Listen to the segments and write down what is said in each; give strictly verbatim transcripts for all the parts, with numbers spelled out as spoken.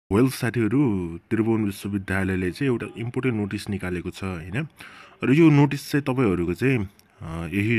Well साथीहरू, त्रिभुवन विश्वविद्यालयले चाहिँ एउटा इम्पोर्टेन्ट नोटिस निकालेको छ हैन। र यो नोटिस चाहिँ तपाईँहरूको चाहिँ अ, यही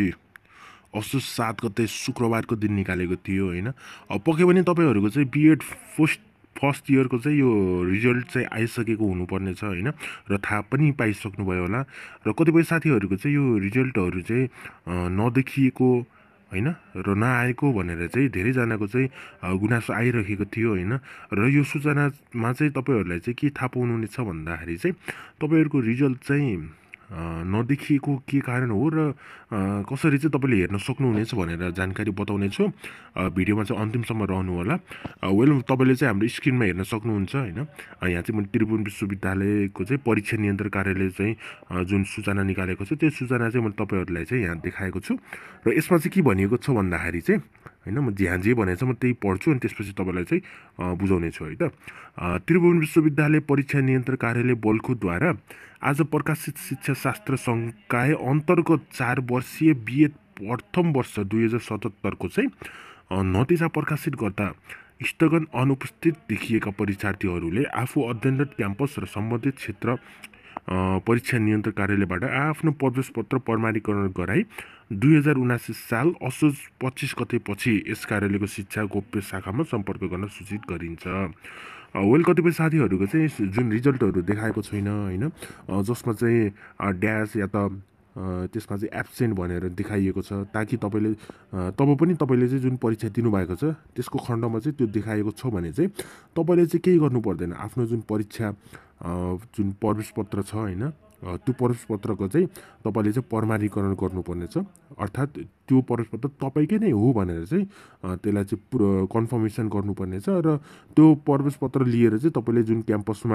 असोज सात गते शुक्रबारको दिन निकालेको थियो हैन। अब पक्कै पनि तपाईँहरूको चाहिँ बिएड फर्स्ट फर्स्ट इयरको चाहिँ यो रिजल्ट चाहिँ आइसकेको हुनुपर्ने छ हैन, र थाहा पनि पाइसक्नुभयो होला। र कतिपय साथीहरूको चाहिँ यो रिजल्टहरू चाहिँ अ, नदेखिएको हैन र नआएको भनेर चाहिँ धेरैजनाको चाहिँ अ, गुनासो आइरहेको थियो हैन। र यो सूचनामा चाहिँ तपाईँहरूलाई चाहिँ के थाहा पाउनुहुनेछ भन्दाखेरि चाहिँ तपाईँहरूको रिजल्ट चाहिँ अ, नदेखिएको के कारण हो र अ, कसरी चाहिँ तपाईँले हेर्न सक्नुहुनेछ भनेर जानकारी बताउनेछु। अ, भिडियोमा चाहिँ अन्तिमसम्म रहनु होला। अ, वेल तपाईँले चाहिँ हाम्रो स्क्रिनमा हेर्न सक्नुहुन्छ हैन। अ, यहाँ चाहिँ मैले त्रिभुवन विश्वविद्यालयको चाहिँ परीक्षा नियन्त्रण कार्यालय चाहिँ अ, जुन सूचना निकालेको छ त्यो सूचना चाहिँ मैले तपाईँहरूलाई चाहिँ यहाँ देखाएको छु। र यसमा चाहिँ के भनिएको छ भन्दाखेरि चाहिँ हैन, म यहाँ जे भनेको छ म त्यही पढ्छु अनि त्यसपछि तपाईँलाई चाहिँ अ, बुझाउने छु है त। अ, त्रिभुवन विश्वविद्यालय परीक्षा नियन्त्रण कार्यालय बल्खुद्वारा आज प्रकाशित शिक्षा शास्त्र संकाय अन्तर्गत चार वर्षीय बिएड प्रथम वर्ष दुई हजार सतहत्तरको चाहिँ अ, नतिजा प्रकाशित गर्दा स्थगन अनुपस्थित देखिएका परीक्षार्थीहरूले आफू अध्ययनरत क्याम्पस र सम्बन्धित क्षेत्र अ, परीक्षा नियन्त्रण कार्यालयबाट आफ्नो प्रवेश पत्र प्रमाणीकरण गराई दुई हजार उनासी साल असोज पच्चिस गतेपछि यस कार्यालयको शिक्षा गोप्य शाखामा सम्पर्क गर्न सूचित गरिन्छ। अ, वेल कतिपय साथीहरूको चाहिँ जुन रिजल्टहरू देखाएको छैन होइन, अ, जसमा चाहिँ अ, ड्यास या त अ, त्यसमा चाहिँ एब्सेन्ट भनेर देखाइएको छ, ताकि तपाईँले अ, तब पनि तपाईँले चाहिँ जुन परीक्षा दिनुभएको छ त्यसको खण्डमा चाहिँ त्यो देखाएको छ भने चाहिँ तपाईँले चाहिँ केही गर्नु पर्दैन। आफ्नो जुन परीक्षा अ, जुन प्रवेश पत्र छ होइन, अ, त्यो प्रवेश पत्रको चाहिँ तपाईँले चाहिँ प्रमाणीकरण गर्नुपर्ने छ। अर्थात् त्यो प्रवेश पत्र तपाईँकै नै हो भनेर चाहिँ अ, त्यसलाई चाहिँ पुरो कन्फर्मेसन गर्नुपर्ने छ। र त्यो प्रवेश पत्र लिएर चाहिँ तपाईँले जुन क्याम्पसमा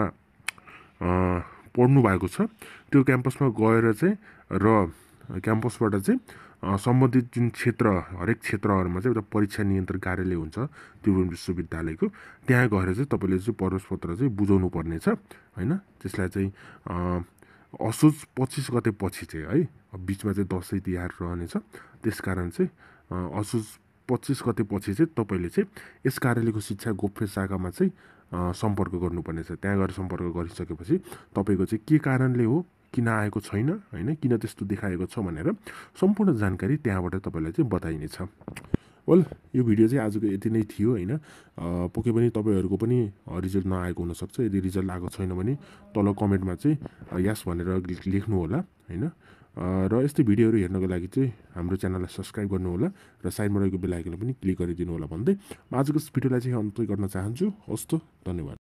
अ, पढ्नु भएको छ त्यो क्याम्पसमा गएर चाहिँ र क्याम्पसबाट चाहिँ अ, सम्बन्धित जुन क्षेत्र हरेक क्षेत्रहरूमा चाहिँ एउटा परीक्षा नियन्त्रण कार्यालय हुन्छ त्रिभुवन विश्वविद्यालयको, त्यहाँ गएर चाहिँ तपाईँले चाहिँ प्रवेश पत्र चाहिँ बुझाउनु पर्नेछ होइन। त्यसलाई चाहिँ अ, असोज पच्चिस गते पछि चाहिँ है, अब बिचमा चाहिँ दसैँ तिहार रहनेछ, त्यस कारण चाहिँ अ, असोज पच्चिस गते पछि चाहिँ तपाईँले चाहिँ यस कार्यालयको शिक्षा गोप्य शाखामा चाहिँ अ, सम्पर्क गर्नुपर्नेछ। त्यहाँ गएर सम्पर्क गरिसकेपछि तपाईँको चाहिँ के कारणले हो, किन आएको छैन होइन, किन त्यस्तो देखाएको छ भनेर सम्पूर्ण जानकारी त्यहाँबाट तपाईँलाई चाहिँ बताइनेछ। वेल यो भिडियो चाहिँ आजको यति नै थियो होइन। अ, पक्कै पनि तपाईँहरूको पनि अ, रिजल्ट नआएको हुनसक्छ। यदि रिजल्ट आएको छैन भने तल कमेन्टमा चाहिँ अ, यस भनेर लेख्नु होला होइन। अ, र यस्तै भिडियोहरू हेर्नको लागि चाहिँ हाम्रो च्यानललाई सब्सक्राइब गर्नु होला र साइडमा रहेको बेल आइकनलाई पनि क्लिक गरिदिनु होला भन्दै म आजको भिडियोलाई चाहिँ अन्त्य गर्न चाहन्छु। हस् त, धन्यवाद।